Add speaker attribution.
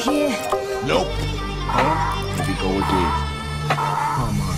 Speaker 1: here?
Speaker 2: Nope.
Speaker 1: Huh?
Speaker 2: Here we go again.
Speaker 1: Come on.